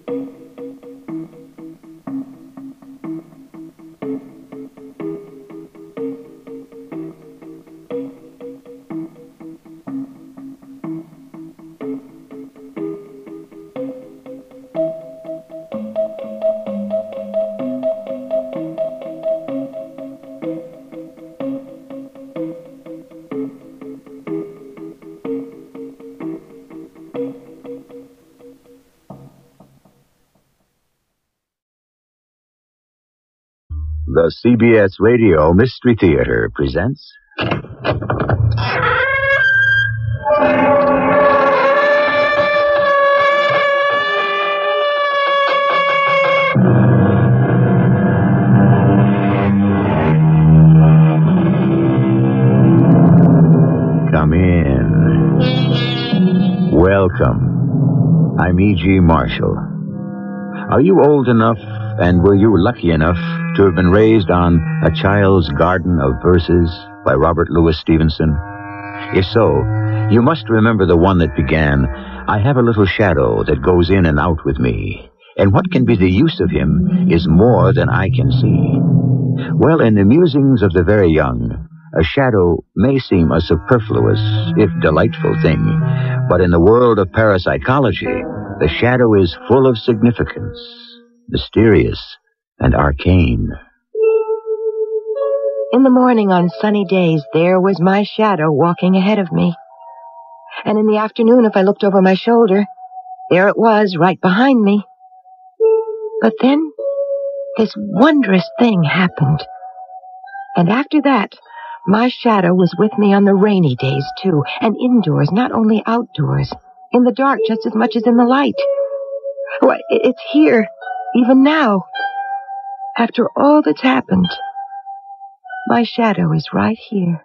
The CBS Radio Mystery Theater presents... Come in. Welcome. I'm E.G. Marshall. Are you old enough, and were you lucky enough to have been raised on A Child's Garden of Verses by Robert Louis Stevenson? If so, you must remember the one that began, I have a little shadow that goes in and out with me, and what can be the use of him is more than I can see. Well, in the musings of the very young, a shadow may seem a superfluous, if delightful thing, but in the world of parapsychology, the shadow is full of significance, mysterious, and arcane. In the morning on sunny days, there was my shadow walking ahead of me. And in the afternoon, if I looked over my shoulder, there it was, right behind me. But then, this wondrous thing happened. And after that, my shadow was with me on the rainy days, too, and indoors, not only outdoors, in the dark just as much as in the light. Why, it's here, even now. After all that's happened, my shadow is right here.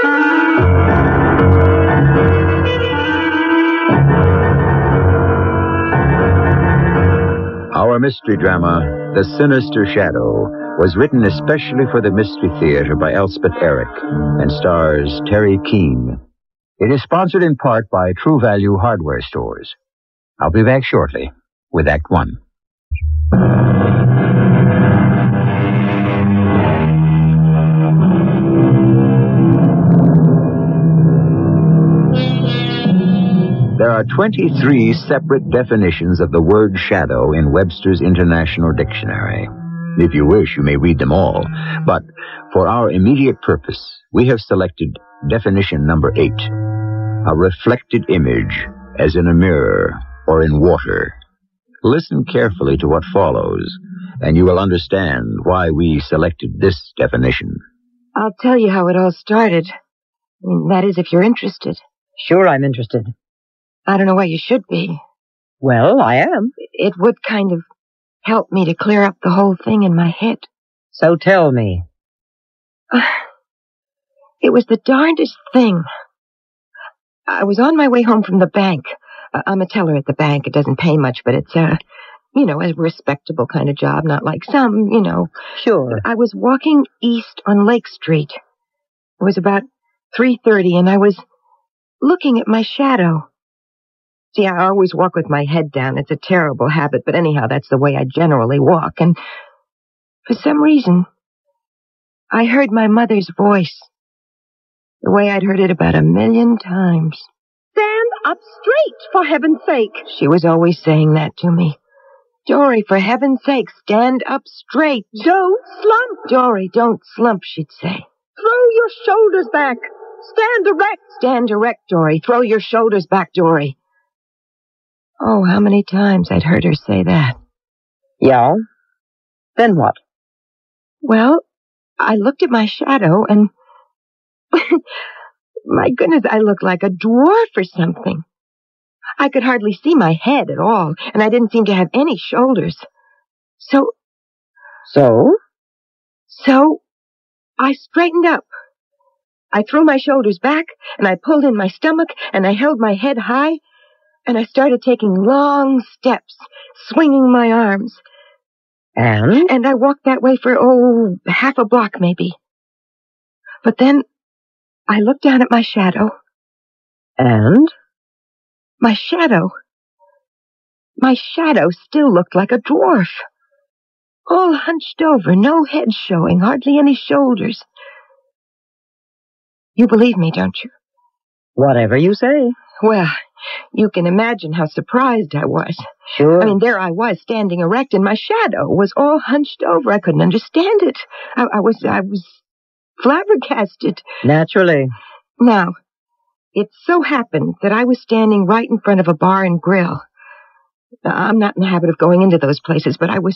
Our mystery drama, The Sinister Shadow, was written especially for the Mystery Theater by Elspeth Eric and stars Terry Keane. It is sponsored in part by True Value Hardware Stores. I'll be back shortly with Act One. There are 23 separate definitions of the word shadow in Webster's International Dictionary. If you wish, you may read them all. But for our immediate purpose, we have selected definition number 8. A reflected image, as in a mirror or in water. Listen carefully to what follows, and you will understand why we selected this definition. I'll tell you how it all started. That is, if you're interested. Sure, I'm interested. I don't know why you should be. Well, I am. It would kind of help me to clear up the whole thing in my head. So tell me. It was the darndest thing. I was on my way home from the bank. I'm a teller at the bank. It doesn't pay much, but it's a respectable kind of job, not like some, Sure. I was walking east on Lake Street. It was about 3:30, and I was looking at my shadow. See, I always walk with my head down. It's a terrible habit, but anyhow, that's the way I generally walk. And for some reason, I heard my mother's voice, the way I'd heard it about 1,000,000 times. Stand up straight, for heaven's sake. She was always saying that to me. Dory, for heaven's sake, stand up straight. Don't slump. Dory, don't slump, she'd say. Throw your shoulders back. Stand erect. Stand erect, Dory. Throw your shoulders back, Dory. Oh, how many times I'd heard her say that. Yeah? Then what? Well, I looked at my shadow and... my goodness, I looked like a dwarf or something. I could hardly see my head at all, and I didn't seem to have any shoulders. So, I straightened up. I threw my shoulders back, and I pulled in my stomach, and I held my head high, and I started taking long steps, swinging my arms. And I walked that way for, half a block maybe. But then I looked down at my shadow. And? My shadow. my shadow still looked like a dwarf. All hunched over, no head showing, hardly any shoulders. You believe me, don't you? Whatever you say. Well, you can imagine how surprised I was. Sure. I mean, there I was, standing erect, and my shadow was all hunched over. I couldn't understand it. I was flabbergasted. Naturally. Now, it so happened that I was standing right in front of a bar and grill. Now, I'm not in the habit of going into those places, but I was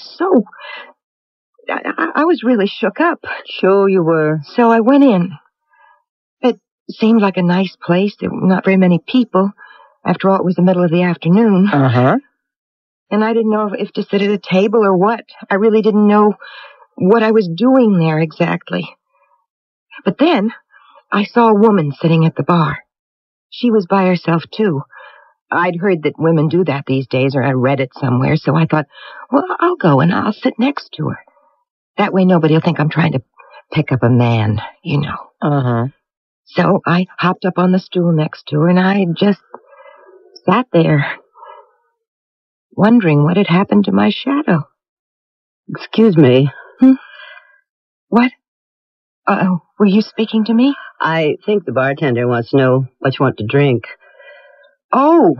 I was really shook up. Sure you were. So I went in. It seemed like a nice place. There were not very many people. After all, it was the middle of the afternoon. Uh-huh. And I didn't know if to sit at a table or what. I really didn't know what I was doing there exactly. But then I saw a woman sitting at the bar. She was by herself, too. I'd heard that women do that these days, or I read it somewhere, so I thought, well, I'll go and I'll sit next to her. That way nobody will think I'm trying to pick up a man, you know. Uh-huh. So I hopped up on the stool next to her, and I just sat there, wondering what had happened to my shadow. Excuse me. What? Were you speaking to me? I think the bartender wants to know what you want to drink. Oh,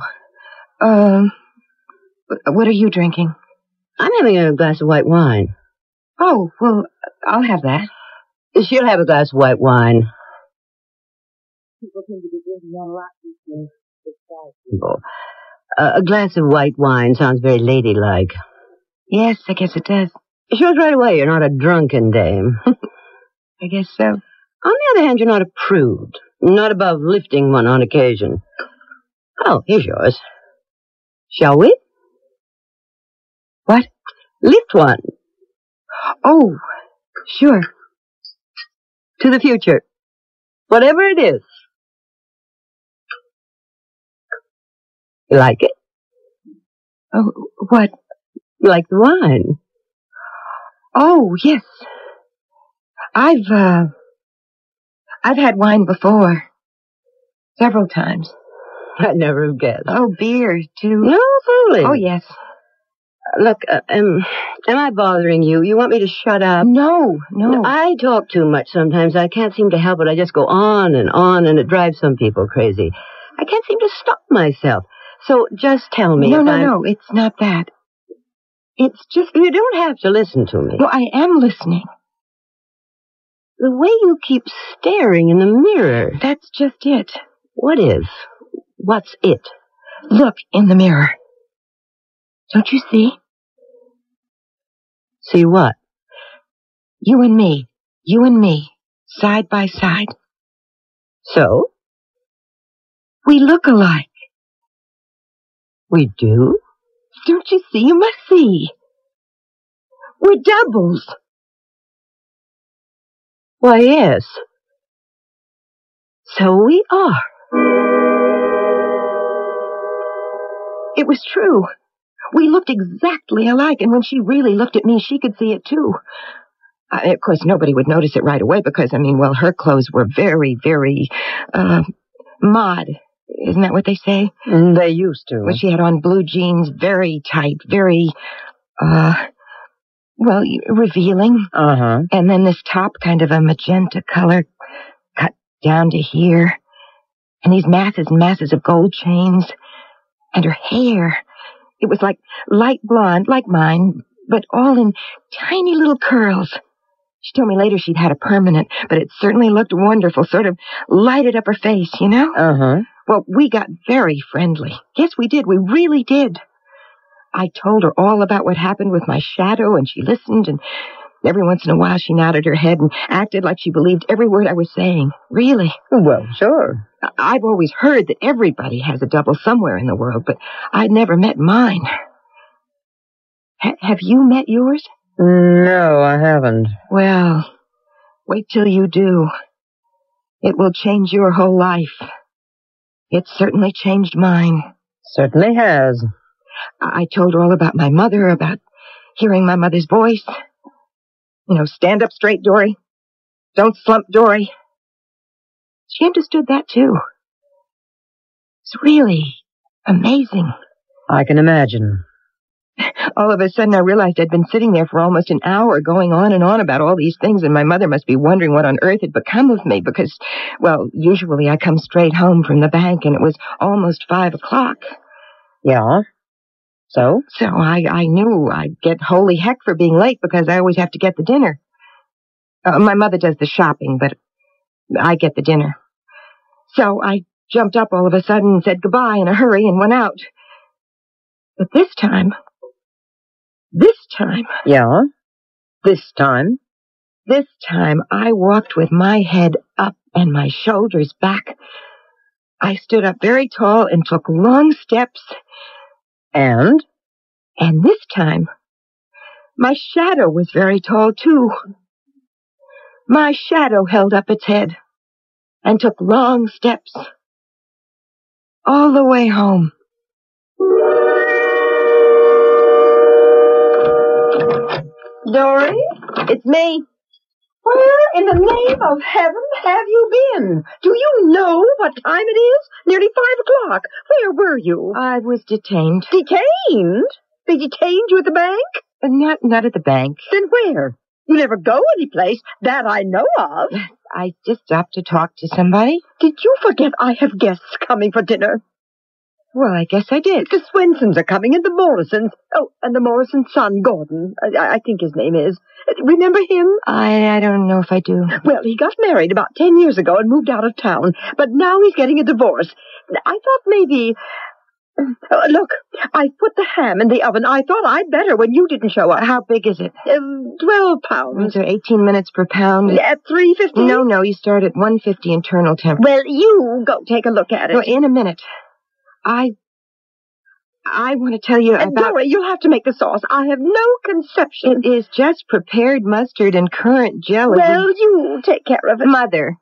what are you drinking? I'm having a glass of white wine. Oh, well, I'll have that. She'll have a glass of white wine. People seem to be drinking that a lot these days. A glass of white wine sounds very ladylike. Yes, I guess it does. Shows right away you're not a drunken dame. I guess so. On the other hand, you're not a prude. Not above lifting one on occasion. Oh, here's yours. Shall we? What? Lift one. Oh, sure. To the future. Whatever it is. You like it? Oh, what? You like the wine? Oh, yes. I've had wine before. Several times. I'd never have guessed. Oh, beer, too. No fooling. Oh, yes. Look, am I bothering you? You want me to shut up? No. I talk too much sometimes. I can't seem to help it. I just go on, and it drives some people crazy. I can't seem to stop myself. So just tell me. No, it's not that. It's just... You don't have to listen to me. Well, I am listening. The way you keep staring in the mirror. That's just it. What is? What's it? Look in the mirror. Don't you see? See what? You and me, side by side. So? We look alike. We do? Don't you see? You must see. We're doubles. Why, yes. So we are. It was true. We looked exactly alike, and when she really looked at me, she could see it, too. Of course, nobody would notice it right away because, her clothes were very, very, mod. Isn't that what they say? They used to. Well, she had on blue jeans, very tight, very, revealing. Uh-huh. And then this top, kind of a magenta color, cut down to here. And these masses and masses of gold chains. And her hair. It was like light blonde, like mine, but all in tiny little curls. She told me later she'd had a permanent, but it certainly looked wonderful, sort of lighted up her face, you know? Uh-huh. Well, we got very friendly. Yes, we did. We really did. I told her all about what happened with my shadow, and she listened, and every once in a while she nodded her head and acted like she believed every word I was saying. Really. Well, sure. I've always heard that everybody has a double somewhere in the world, but I'd never met mine. Have you met yours? No, I haven't. Well, wait till you do. It will change your whole life. It certainly changed mine. Certainly has. I told her all about my mother, about hearing my mother's voice. Stand up straight, Dory. Don't slump, Dory. She understood that, too. It's really amazing. I can imagine. All of a sudden, I realized I'd been sitting there for almost an hour going on and on about all these things, and my mother must be wondering what on earth had become of me because, well, usually I come straight home from the bank, and it was almost 5 o'clock. Yeah? So? So I knew I'd get holy heck for being late because I always have to get the dinner. My mother does the shopping, but I get the dinner. So I jumped up all of a sudden and said goodbye in a hurry and went out. But this time... Yeah? This time I walked with my head up and my shoulders back. I stood up very tall and took long steps. And this time, my shadow was very tall, too. My shadow held up its head and took long steps all the way home. Dory, it's me. Where in the name of heaven have you been? Do you know what time it is? Nearly 5 o'clock. Where were you? I was detained. Detained? They detained you at the bank? Not at the bank. Then where? You never go anyplace that I know of. I just stopped to talk to somebody. Did you forget I have guests coming for dinner? Well, I guess I did. The Swensons are coming, and the Morrisons. Oh, and the Morrison's son, Gordon. I think his name is. Remember him? I don't know if I do. Well, he got married about 10 years ago and moved out of town, but now he's getting a divorce. I thought maybe... look, I put the ham in the oven. I thought I'd better when you didn't show up. How big is it? 12 pounds. So 18 minutes per pound? At $3.50? No, you start at 150 internal temperature. Well, you go take a look at it. Well, in a minute. I want to tell you about... Dory, you'll have to make the sauce. I have no conception. It is just prepared mustard and currant jelly. Well, you take care of it. Mother,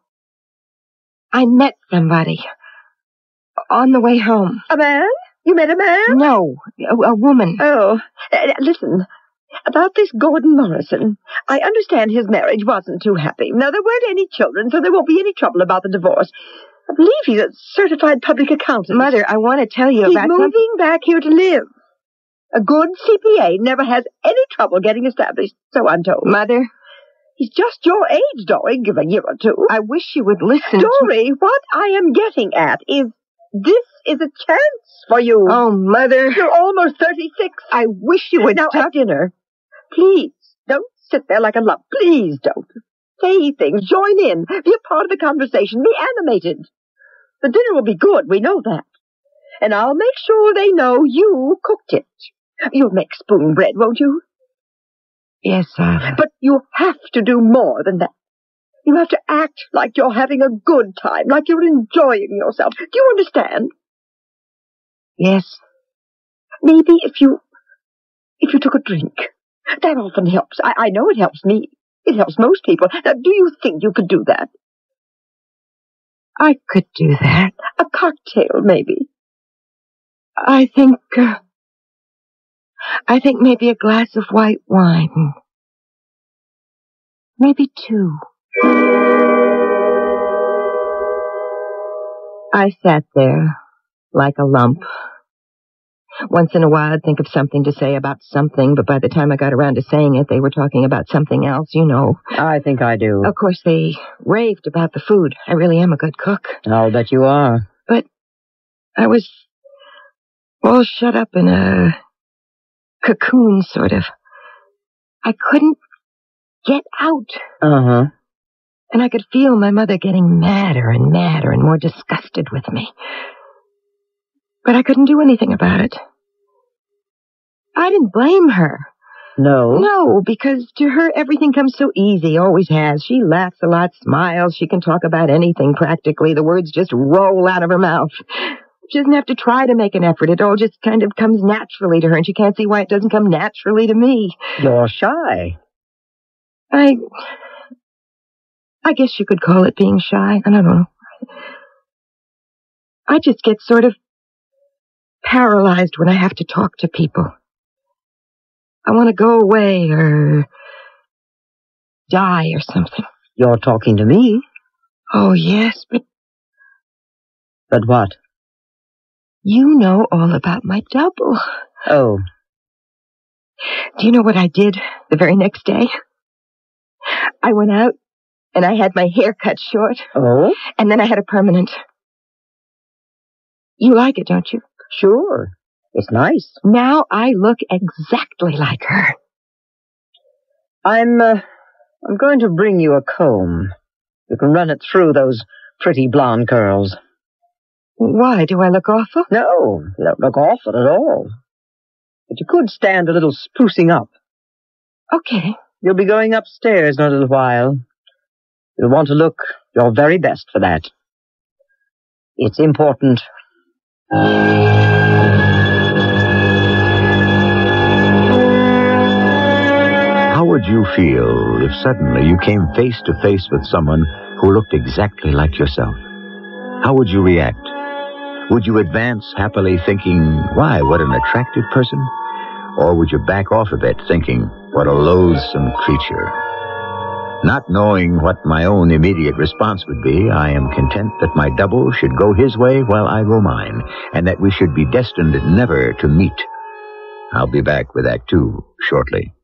I met somebody on the way home. A man? You met a man? No, a woman. Oh, listen, about this Gordon Morrison, I understand his marriage wasn't too happy. Now, there weren't any children, so there won't be any trouble about the divorce. I believe he's a certified public accountant. Mother, I want to tell you he's about moving back here to live. A good CPA never has any trouble getting established, so I'm told. Mother? He's just your age, Dory. Give a year or two. I wish you would listen. Dory, what I am getting at is this is a chance for you. Oh, Mother. You're almost 36. I wish you would. Now, at dinner, please, don't sit there like a lump. Please don't. Say things, join in, be a part of the conversation, be animated. The dinner will be good, we know that. And I'll make sure they know you cooked it. You'll make spoon bread, won't you? Yes, sir. But you have to do more than that. You have to act like you're having a good time, like you're enjoying yourself. Do you understand? Yes. Maybe if you took a drink. That often helps. I know it helps me. It helps most people. Now, do you think you could do that? I could do that. A cocktail, maybe. I think maybe a glass of white wine. Maybe 2. I sat there like a lump. Once in a while, I'd think of something to say about something, but by the time I got around to saying it, they were talking about something else, you know. I think I do. Of course, they raved about the food. I really am a good cook. I'll bet you are. But I was all shut up in a cocoon, sort of. I couldn't get out. Uh-huh. And I could feel my mother getting madder and madder and more disgusted with me. But I couldn't do anything about it. I didn't blame her. No? No, because to her everything comes so easy, always has. She laughs a lot, smiles, she can talk about anything practically. The words just roll out of her mouth. She doesn't have to try to make an effort. It all just kind of comes naturally to her, and she can't see why it doesn't come naturally to me. You're shy. I guess you could call it being shy. I don't know. I just get sort of paralyzed when I have to talk to people. I want to go away or die or something. You're talking to me. Oh, yes, but... But what? You know all about my double. Oh. Do you know what I did the very next day? I went out and I had my hair cut short. Oh? And then I had a permanent. You like it, don't you? Sure. It's nice. Now I look exactly like her. I'm going to bring you a comb. You can run it through those pretty blonde curls. Why? Do I look awful? No, you don't look awful at all. But you could stand a little sprucing up. Okay. You'll be going upstairs in a little while. You'll want to look your very best for that. It's important. How would you feel if suddenly you came face to face with someone who looked exactly like yourself? How would you react? Would you advance happily thinking, why, what an attractive person? Or would you back off a bit thinking, what a loathsome creature? Not knowing what my own immediate response would be, I am content that my double should go his way while I go mine, and that we should be destined never to meet. I'll be back with Act 2 shortly.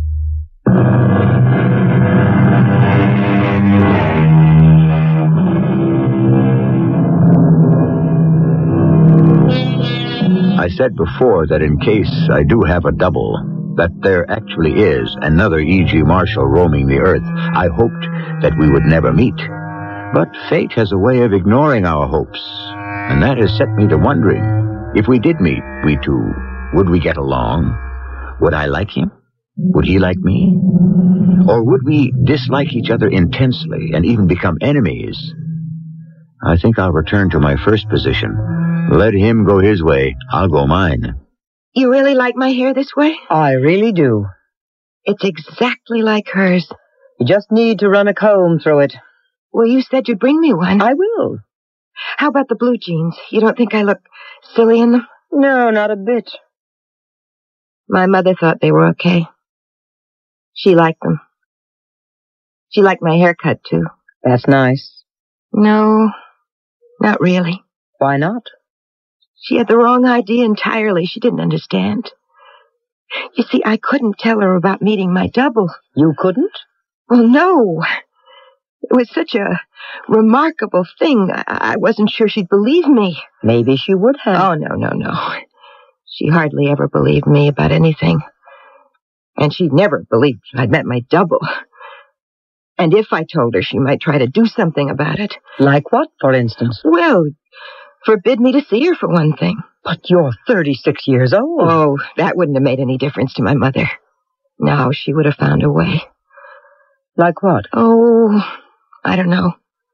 I said before that in case I do have a double, that there actually is another E.G. Marshall roaming the earth, I hoped that we would never meet. But fate has a way of ignoring our hopes, and that has set me to wondering, if we did meet, we two, would we get along? Would I like him? Would he like me? Or would we dislike each other intensely and even become enemies? I think I'll return to my first position. Let him go his way. I'll go mine. You really like my hair this way? I really do. It's exactly like hers. You just need to run a comb through it. Well, you said you'd bring me one. I will. How about the blue jeans? You don't think I look silly in them? No, not a bit. My mother thought they were okay. She liked them. She liked my haircut, too. That's nice. No, not really. Why not? She had the wrong idea entirely. She didn't understand. You see, I couldn't tell her about meeting my double. You couldn't? Well, no. It was such a remarkable thing. I wasn't sure she'd believe me. Maybe she would have. Oh, no. She hardly ever believed me about anything. And she'd never believed I'd met my double. And if I told her, she might try to do something about it. Like what, for instance? Well, forbid me to see her, for one thing. But you're 36 years old. Oh, that wouldn't have made any difference to my mother. No, she would have found a way. Like what? Oh, I don't know.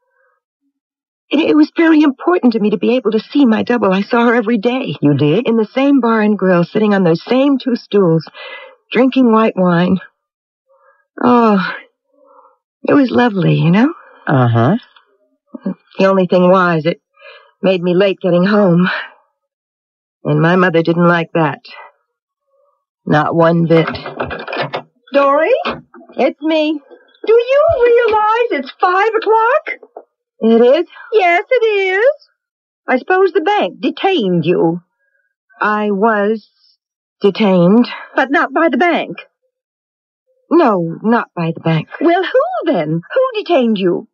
It was very important to me to be able to see my double. I saw her every day. You did? In the same bar and grill, sitting on those same two stools, drinking white wine. Oh, it was lovely, you know? Uh-huh. The only thing was, it made me late getting home. And my mother didn't like that. Not one bit. Dory? It's me. Do you realize it's 5 o'clock? It is? Yes, it is. I suppose the bank detained you. I was detained. But not by the bank. No, not by the bank. Well, who then? Who detained you?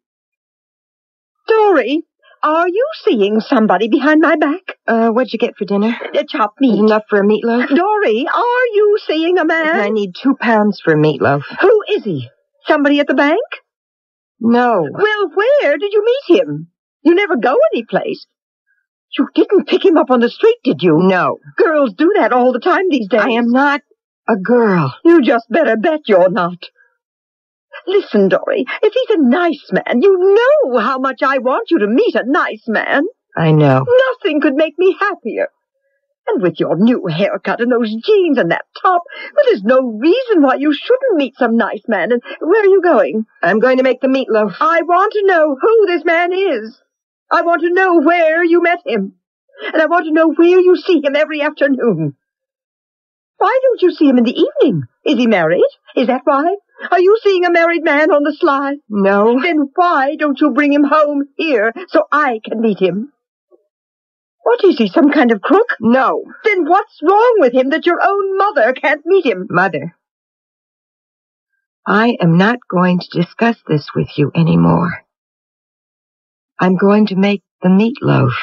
Dory, are you seeing somebody behind my back? What'd you get for dinner? Chopped meat. Enough for a meatloaf? Dory, are you seeing a man? I need 2 pounds for a meatloaf. Who is he? Somebody at the bank? No. Well, where did you meet him? You never go anyplace. You didn't pick him up on the street, did you? No. Girls do that all the time these days. I am not a girl. You just better bet you're not. Listen, Dory, if he's a nice man, you know how much I want you to meet a nice man. I know. Nothing could make me happier. And with your new haircut and those jeans and that top, well, there's no reason why you shouldn't meet some nice man. And where are you going? I'm going to make the meatloaf. I want to know who this man is. I want to know where you met him. And I want to know where you see him every afternoon. Why don't you see him in the evening? Is he married? Is that why? Are you seeing a married man on the sly? No. Then why don't you bring him home here so I can meet him? What is he, some kind of crook? No. Then what's wrong with him that your own mother can't meet him? Mother, I am not going to discuss this with you anymore. I'm going to make the meatloaf.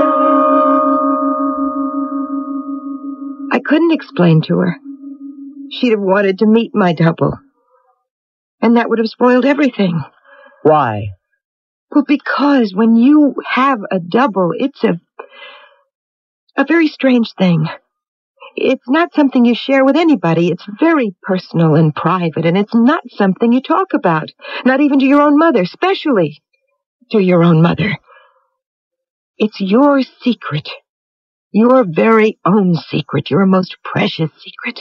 I couldn't explain to her. She'd have wanted to meet my double. And that would have spoiled everything. Why? Well, because when you have a double, it's a very strange thing. It's not something you share with anybody. It's very personal and private, and it's not something you talk about. Not even to your own mother, especially to your own mother. It's your secret. Your very own secret. Your most precious secret.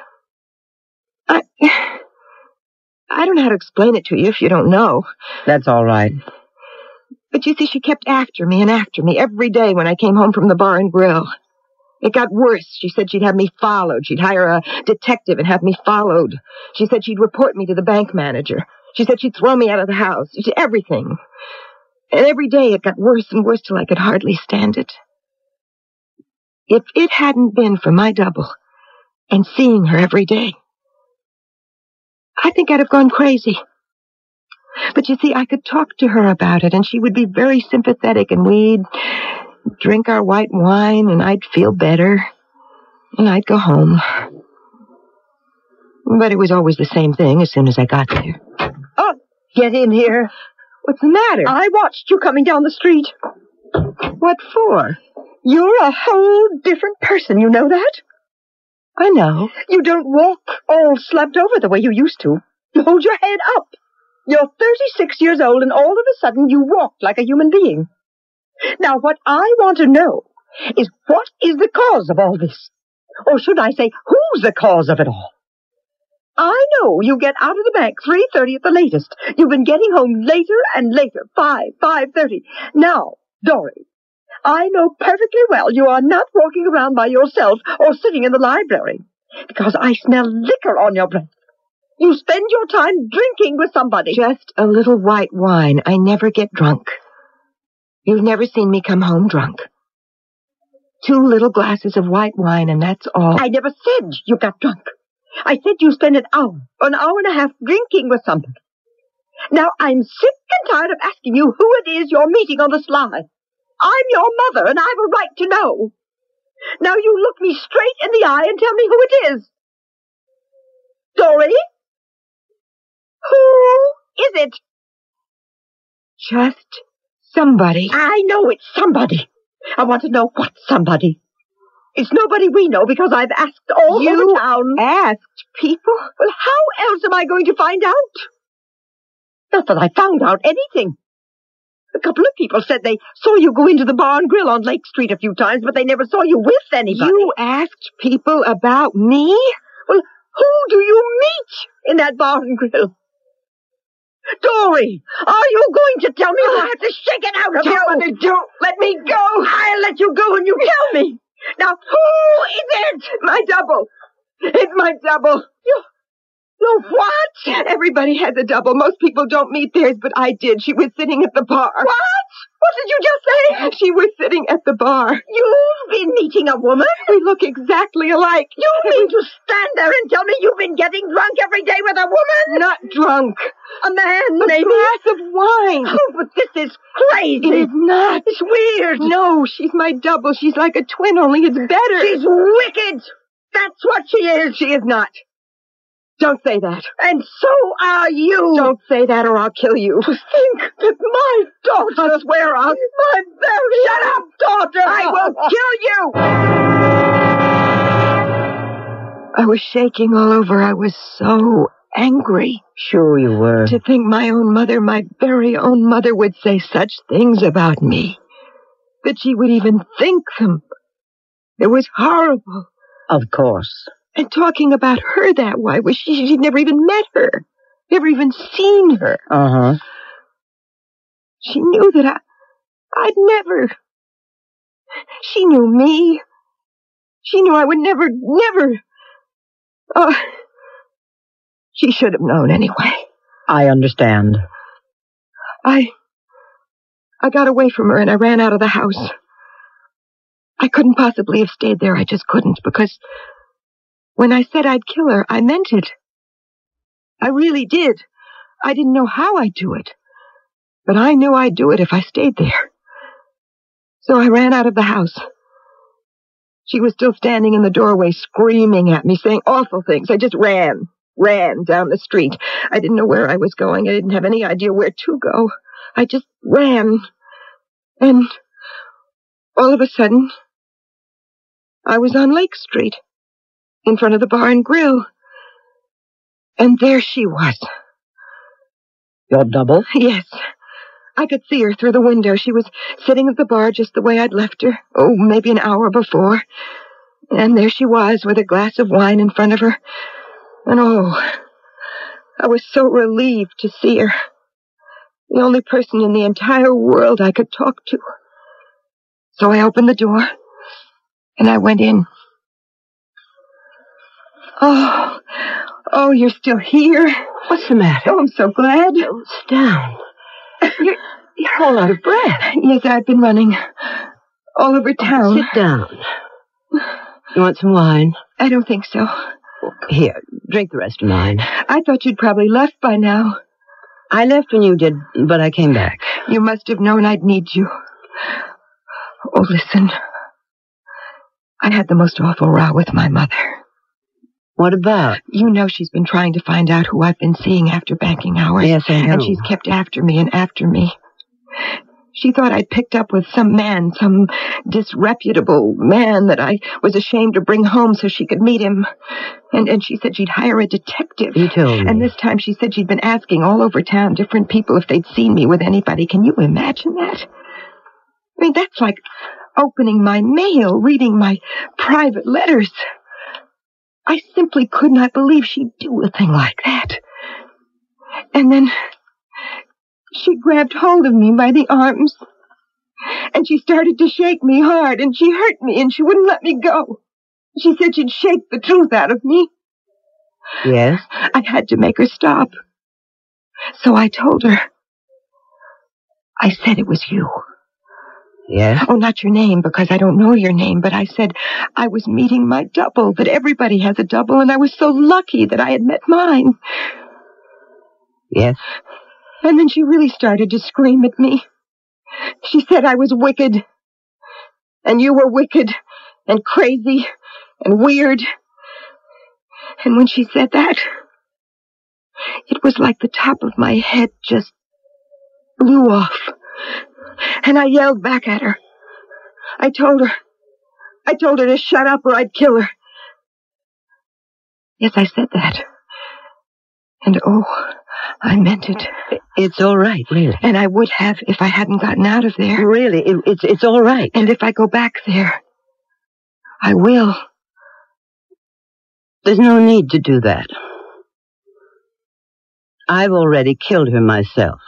I don't know how to explain it to you if you don't know. That's all right. But you see, she kept after me and after me every day when I came home from the bar and grill. It got worse. She said she'd have me followed. She'd hire a detective and have me followed. She said she'd report me to the bank manager. She said she'd throw me out of the house. She said everything. And every day it got worse and worse till I could hardly stand it. If it hadn't been for my double and seeing her every day, I think I'd have gone crazy. But you see, I could talk to her about it, and she would be very sympathetic, and we'd drink our white wine, and I'd feel better, and I'd go home. But it was always the same thing as soon as I got there. Oh, get in here. What's the matter? I watched you coming down the street. What for? You're a whole different person, you know that? I know. You don't walk all slumped over the way you used to. You hold your head up. You're 36 years old, and all of a sudden you walk like a human being. Now, what I want to know is what is the cause of all this? Or should I say, who's the cause of it all? I know you get out of the bank 3:30 at the latest. You've been getting home later and later, 5:30. Now, Dory, I know perfectly well you are not walking around by yourself or sitting in the library, because I smell liquor on your breath. You spend your time drinking with somebody. Just a little white wine. I never get drunk. You've never seen me come home drunk. 2 little glasses of white wine, and that's all. I never said you got drunk. I said you spent an hour and a half drinking with somebody. Now, I'm sick and tired of asking you who it is you're meeting on the sly. I'm your mother, and I've a right to know. Now, you look me straight in the eye and tell me who it is. Dory? Who is it? Just somebody. I know it's somebody. I want to know what somebody. It's nobody we know because I've asked all over town. You asked people? Well, how else am I going to find out? Not that I found out anything. A couple of people said they saw you go into the bar and grill on Lake Street a few times, but they never saw you with anybody. You asked people about me? Well, who do you meet in that bar and grill? Dory, are you going to tell me or I have to shake it out of you? Mother, don't let me go. I'll let you go when you tell me. Now, who is it? My double. It's my double. You what? Everybody has a double. Most people don't meet theirs, but I did. She was sitting at the bar. What? What did you just say? She was sitting at the bar. You've been meeting a woman? We look exactly alike. You mean to stand there and tell me you've been getting drunk every day with a woman? Not drunk. A man, A maybe? glass of wine. Oh, but this is crazy. It is not. It's weird. No, she's my double. She's like a twin, only it's better. She's wicked. That's what she is. She is not. Don't say that. And so are you. Don't say that or I'll kill you. To think that my daughter... I swear I'll... My very... Shut up, daughter. I will kill you. I was shaking all over. I was so angry. Sure you were. To think my own mother, my very own mother, would say such things about me. That she would even think them. It was horrible. Of course. And talking about her that way, she'd never even met her. Never even seen her. Uh-huh. She knew that I'd never... She knew me. She knew I would never... She should have known anyway. I understand. I got away from her and I ran out of the house. I couldn't possibly have stayed there. I just couldn't, because when I said I'd kill her, I meant it. I really did. I didn't know how I'd do it, but I knew I'd do it if I stayed there. So I ran out of the house. She was still standing in the doorway, screaming at me, saying awful things. I just ran down the street. I didn't know where I was going. I didn't have any idea where to go. I just ran. And all of a sudden, I was on Lake Street, in front of the bar and grill. And there she was. Your double? Yes. I could see her through the window. She was sitting at the bar just the way I'd left her. Oh, maybe an hour before. And there she was with a glass of wine in front of her. And I was so relieved to see her. The only person in the entire world I could talk to. So I opened the door, and I went in. Oh, you're still here? What's the matter? Oh, I'm so glad. Oh, sit down. You're all out of breath. Yes, I've been running all over town. Sit down. You want some wine? I don't think so. Here, drink the rest of mine. I thought you'd probably left by now. I left when you did, but I came back. You must have known I'd need you. Oh, listen. I had the most awful row with my mother. What about? You know she's been trying to find out who I've been seeing after banking hours. Yes, I know. And she's kept after me and after me. She thought I'd picked up with some man, some disreputable man that I was ashamed to bring home so she could meet him. And she said she'd hire a detective. You told me. And this time she said she'd been asking all over town different people if they'd seen me with anybody. Can you imagine that? I mean, that's like opening my mail, reading my private letters. I simply could not believe she'd do a thing like that. And then she grabbed hold of me by the arms, and she started to shake me hard, and she hurt me, and she wouldn't let me go. She said she'd shake the truth out of me. Yes? I had to make her stop. So I told her. I said it was you. Yes? Oh, not your name, because I don't know your name, but I said I was meeting my double, that everybody has a double, and I was so lucky that I had met mine. Yes? And then she really started to scream at me. She said I was wicked, and you were wicked, and crazy, and weird. And when she said that, it was like the top of my head just blew off. And I yelled back at her. I told her to shut up or I'd kill her. Yes, I said that. And I meant it. It's all right, really. And I would have if I hadn't gotten out of there. Really, it's all right. And if I go back there, I will. There's no need to do that. I've already killed her myself.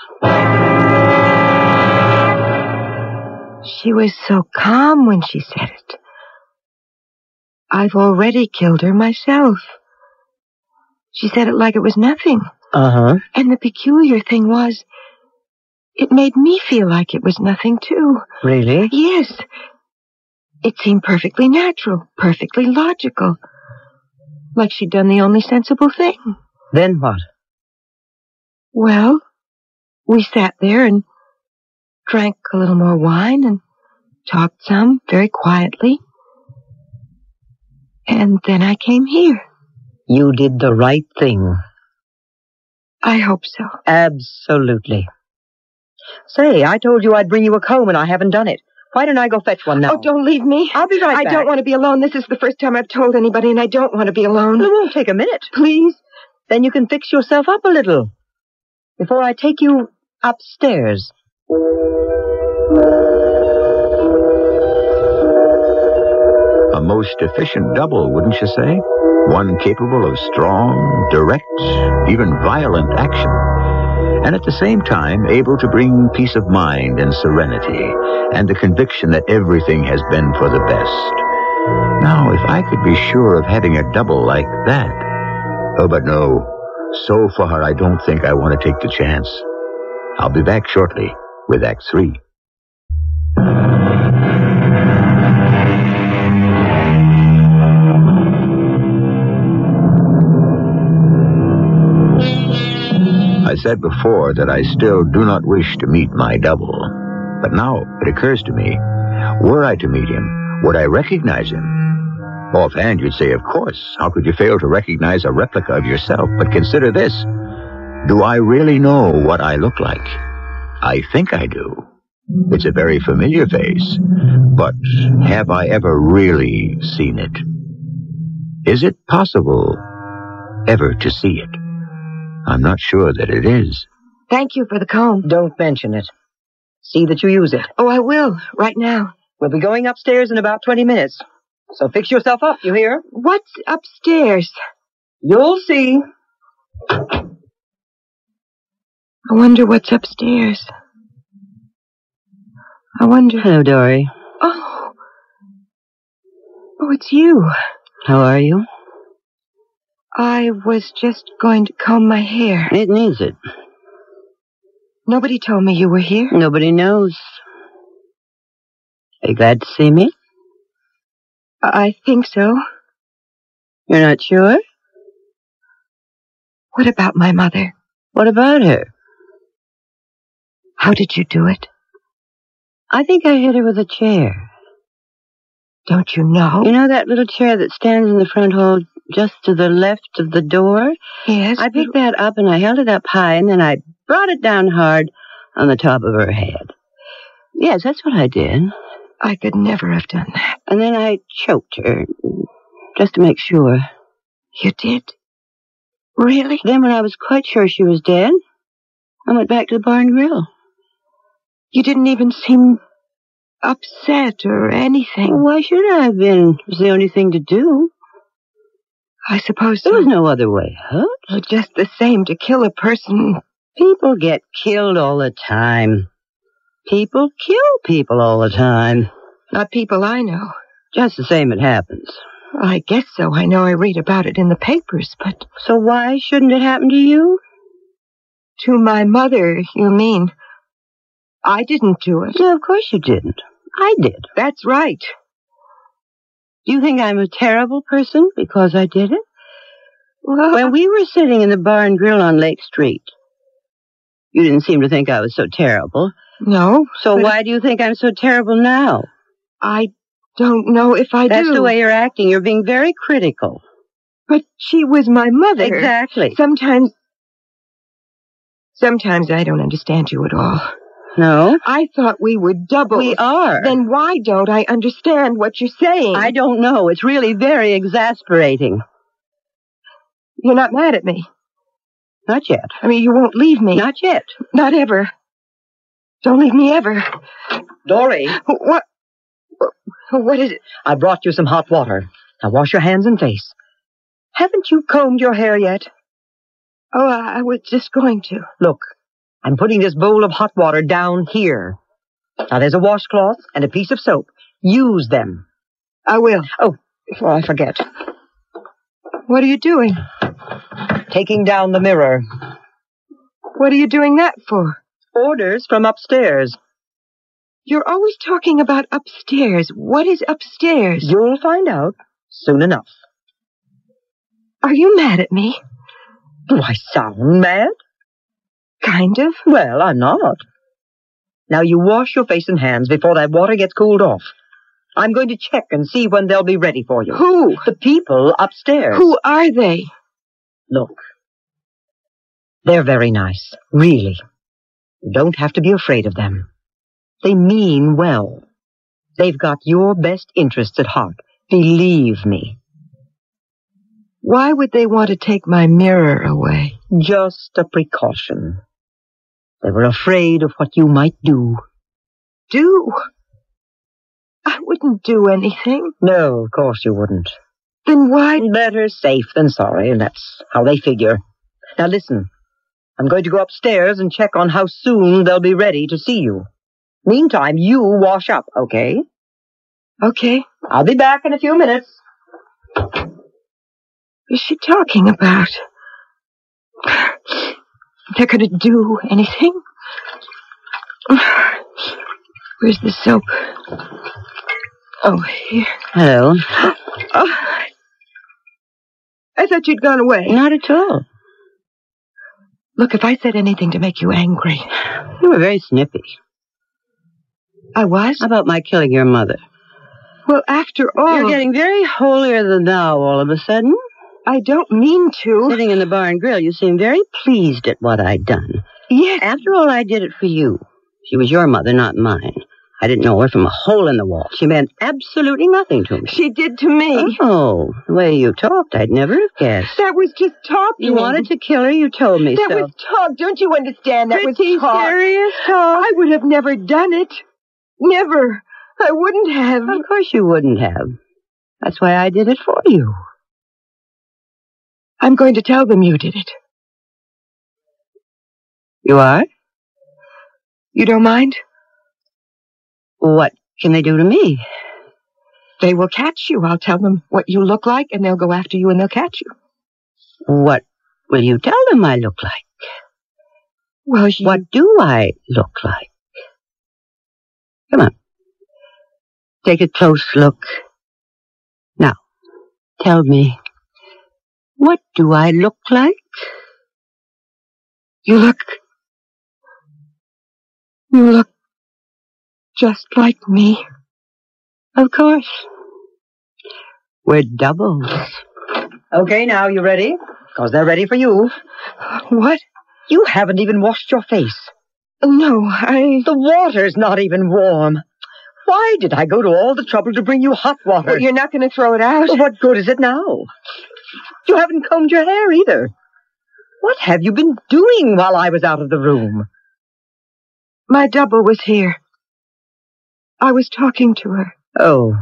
She was so calm when she said it. I've already killed her myself. She said it like it was nothing. Uh-huh. And the peculiar thing was, it made me feel like it was nothing, too. Really? Yes. It seemed perfectly natural, perfectly logical. Like she'd done the only sensible thing. Then what? Well, we sat there and drank a little more wine and talked some very quietly. And then I came here. You did the right thing. I hope so. Absolutely. Say, I told you I'd bring you a comb and I haven't done it. Why don't I go fetch one now? Oh, don't leave me. I'll be right back. I don't want to be alone. This is the first time I've told anybody, and I don't want to be alone. Well, it won't take a minute. Please? Then you can fix yourself up a little before I take you upstairs. A most efficient double, wouldn't you say? One capable of strong, direct, even violent action. And at the same time, able to bring peace of mind and serenity, and the conviction that everything has been for the best. Now, if I could be sure of having a double like that... Oh, but no. So far, I don't think I want to take the chance. I'll be back shortly with Act 3. said before that I still do not wish to meet my double. But now it occurs to me, were I to meet him, would I recognize him? Offhand, you'd say, of course. How could you fail to recognize a replica of yourself? But consider this. Do I really know what I look like? I think I do. It's a very familiar face. But have I ever really seen it? Is it possible ever to see it? I'm not sure that it is. Thank you for the comb. Don't mention it. See that you use it. Oh, I will, right now. We'll be going upstairs in about 20 minutes. So fix yourself up, you hear? What's upstairs? You'll see. I wonder what's upstairs. I wonder... Hello, Dory. Oh. Oh, it's you. How are you? I was just going to comb my hair. It needs it. Nobody told me you were here. Nobody knows. Are you glad to see me? I think so. You're not sure? What about my mother? What about her? How did you do it? I think I hit her with a chair. Don't you know? You know that little chair that stands in the front hall just to the left of the door? Yes. I picked that up and I held it up high and then I brought it down hard on the top of her head. Yes, that's what I did. I could never have done that. And then I choked her, just to make sure. You did? Really? Then when I was quite sure she was dead, I went back to the barn grill. You didn't even seem upset or anything. Why should I have been? It was the only thing to do. I suppose so. There was no other way, huh? Well, just the same, to kill a person. People get killed all the time. People kill people all the time. Not people I know. Just the same it happens. I guess so. I know I read about it in the papers, but... So why shouldn't it happen to you? To my mother, you mean? I didn't do it. No, of course you didn't. I did. That's right. Do you think I'm a terrible person because I did it? Well, When we were sitting in the barn grill on Lake Street, you didn't seem to think I was so terrible. No. So why do you think I'm so terrible now? I don't know if I do. That's the way you're acting. You're being very critical. But she was my mother. Exactly. Sometimes I don't understand you at all. No? I thought we were doubles. We are. Then why don't I understand what you're saying? I don't know. It's really very exasperating. You're not mad at me. Not yet. I mean, you won't leave me. Not yet. Not ever. Don't leave me ever. Dory, What? What is it? I brought you some hot water. Now wash your hands and face. Haven't you combed your hair yet? Oh, I was just going to. Look, I'm putting this bowl of hot water down here. Now there's a washcloth and a piece of soap. Use them. I will. Oh, before I forget. What are you doing? Taking down the mirror. What are you doing that for? Orders from upstairs. You're always talking about upstairs. What is upstairs? You'll find out soon enough. Are you mad at me? Do I sound mad? Kind of. Well, I'm not. Now you wash your face and hands before that water gets cooled off. I'm going to check and see when they'll be ready for you. Who? The people upstairs. Who are they? Look. They're very nice. Really. You don't have to be afraid of them. They mean well. They've got your best interests at heart. Believe me. Why would they want to take my mirror away? Just a precaution. They were afraid of what you might do. Do? I wouldn't do anything. No, of course you wouldn't. Then why? Better safe than sorry, and that's how they figure. Now listen, I'm going to go upstairs and check on how soon they'll be ready to see you. Meantime, you wash up, okay? Okay. I'll be back in a few minutes. What's she talking about? They're going to do anything? Where's the soap? Oh, here. Hello. Oh, I thought you'd gone away. Not at all. Look, if I said anything to make you angry... You were very snippy. I was? How about my killing your mother? Well, after all... You're getting very holier than thou all of a sudden. I don't mean to. Sitting in the bar and grill, you seem very pleased at what I'd done. Yes. After all, I did it for you. She was your mother, not mine. I didn't know her from a hole in the wall. She meant absolutely nothing to me. She did to me. Oh, the way you talked, I'd never have guessed. That was just talking. You wanted to kill her, you told me that so. That was talk. Don't you understand? That Pretty was talk. serious talk. I would have never done it. Never. I wouldn't have. Of course you wouldn't have. That's why I did it for you. I'm going to tell them you did it. You are? You don't mind? What can they do to me? They will catch you. I'll tell them what you look like, and they'll go after you, and they'll catch you. What will you tell them I look like? Well, What do I look like? Come on. Take a close look. Now, tell me, what do I look like? You look just like me. Of course. We're doubles. Okay, now, you ready? Because they're ready for you. What? You haven't even washed your face. No, The water's not even warm. Why did I go to all the trouble to bring you hot water? Well, you're not going to throw it out? Well, what good is it now? You haven't combed your hair either. What have you been doing while I was out of the room? My double was here. I was talking to her. Oh,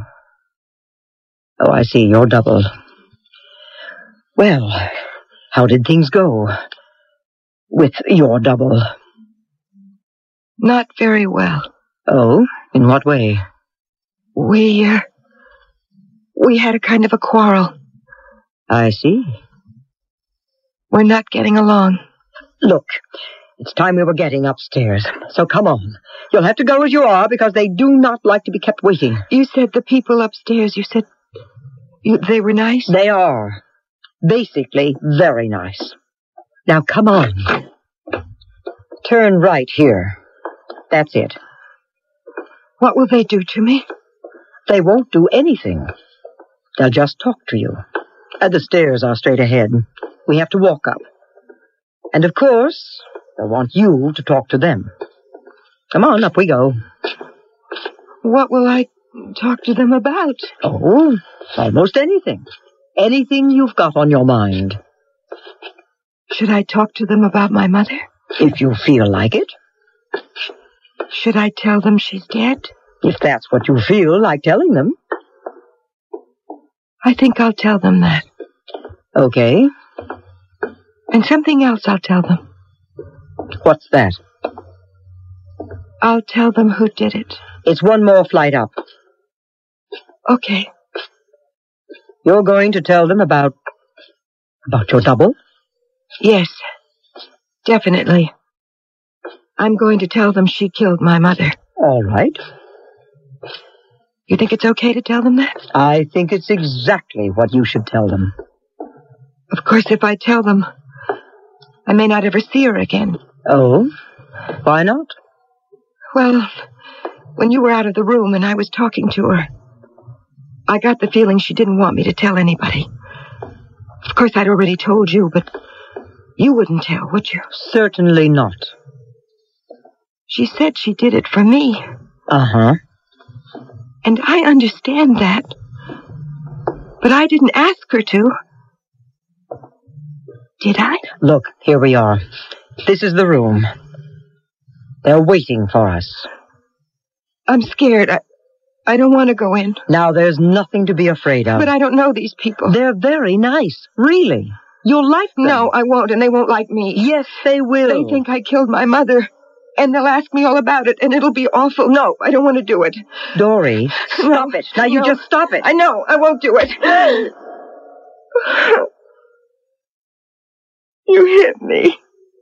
I see, your double. Well, how did things go with your double? Not very well. Oh, in what way? We had a kind of a quarrel. I see. We're not getting along. Look, it's time we were getting upstairs, so come on. You'll have to go as you are because they do not like to be kept waiting. You said the people upstairs, they were nice? They are. Basically, very nice. Now, come on. Turn right here. That's it. What will they do to me? They won't do anything. They'll just talk to you. The stairs are straight ahead. We have to walk up. And of course, they'll want you to talk to them. Come on, up we go. What will I talk to them about? Oh, almost anything. Anything you've got on your mind. Should I talk to them about my mother? If you feel like it. Should I tell them she's dead? If that's what you feel like telling them. I think I'll tell them that. Okay. And something else I'll tell them. What's that? I'll tell them who did it. It's one more flight up. Okay. You're going to tell them about your double? Yes, definitely. I'm going to tell them she killed my mother. All right. You think it's okay to tell them that? I think it's exactly what you should tell them. Of course, if I tell them, I may not ever see her again. Oh? Why not? Well, when you were out of the room and I was talking to her, I got the feeling she didn't want me to tell anybody. Of course, I'd already told you, but you wouldn't tell, would you? Certainly not. She said she did it for me. Uh-huh. And I understand that. But I didn't ask her to. Did I? Look, here we are. This is the room. They're waiting for us. I'm scared. I don't want to go in. Now, there's nothing to be afraid of. But I don't know these people. They're very nice, really. You'll like them. No, I won't, and they won't like me. Yes, they will. They think I killed my mother, and they'll ask me all about it, and it'll be awful. No, I don't want to do it. Dory, stop it. Now, you just stop it. I know. I won't do it. You hit me.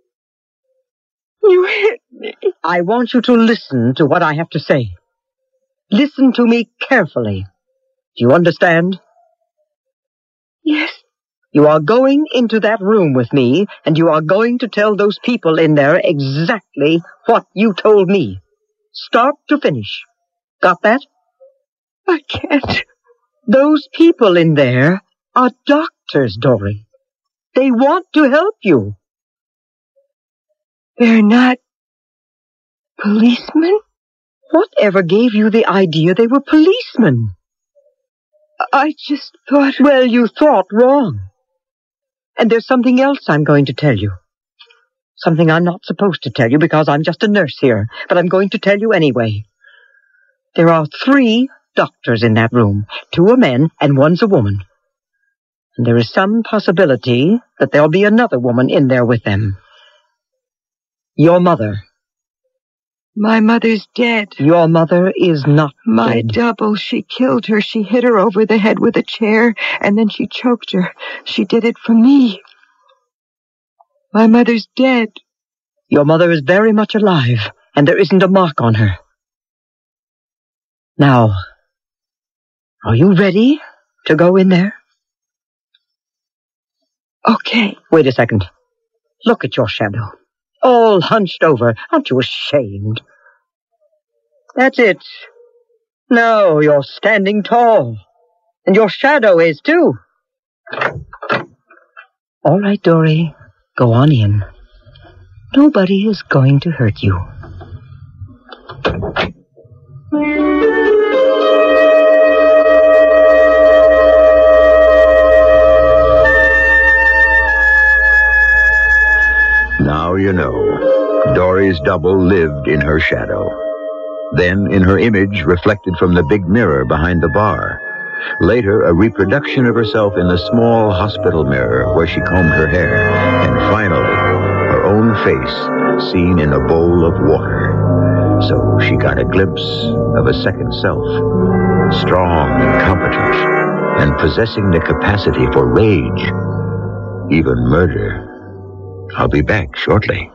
You hit me. I want you to listen to what I have to say. Listen to me carefully. Do you understand? Yes. You are going into that room with me, and you are going to tell those people in there exactly what you told me. Start to finish. Got that? I can't. Those people in there are doctors, Dory. They want to help you. They're not policemen? Whatever gave you the idea they were policemen? I just thought... Well, you thought wrong. And there's something else I'm going to tell you. Something I'm not supposed to tell you because I'm just a nurse here, but I'm going to tell you anyway. There are 3 doctors in that room. 2 are men and 1's a woman. And there is some possibility that there'll be another woman in there with them. Your mother. My mother's dead. Your mother is not My dead. double, she killed her. She hit her over the head with a chair, and then she choked her. She did it for me. My mother's dead. Your mother is very much alive, and there isn't a mark on her. Now, are you ready to go in there? Okay. Wait a second. Look at your shadow. All hunched over. Aren't you ashamed? That's it. No, you're standing tall. And your shadow is, too. All right, Dory. Go on in. Nobody is going to hurt you. Now you know. Dory's double lived in her shadow. Then in her image reflected from the big mirror behind the bar. Later, a reproduction of herself in the small hospital mirror where she combed her hair. And finally, her own face seen in a bowl of water. So she got a glimpse of a second self. Strong and competent, and possessing the capacity for rage, even murder. I'll be back shortly.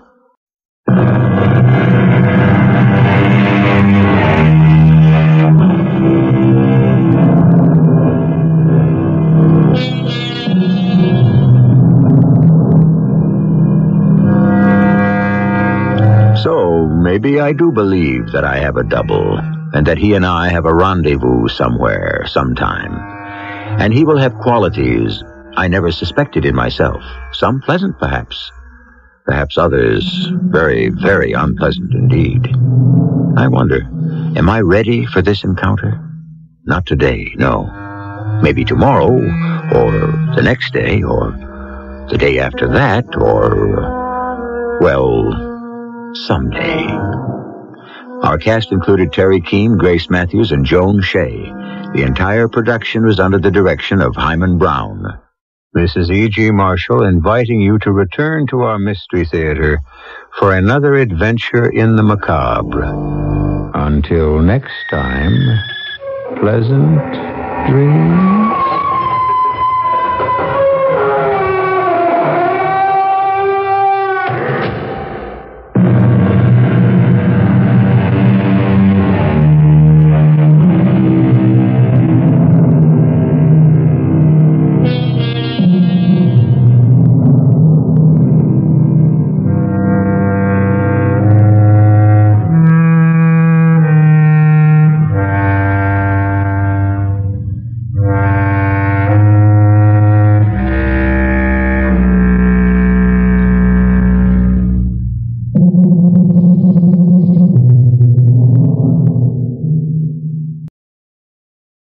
So, maybe I do believe that I have a double, and that he and I have a rendezvous somewhere, sometime. And he will have qualities I never suspected in myself. Some pleasant, perhaps. Perhaps others very, very unpleasant indeed. I wonder, am I ready for this encounter? Not today, no. Maybe tomorrow, or the next day, or the day after that, or, well, someday. Our cast included Terry Keane, Grace Matthews, and Joan Shea. The entire production was under the direction of Hyman Brown. This is E.G. Marshall inviting you to return to our Mystery Theater for another adventure in the macabre. Until next time, pleasant dreams.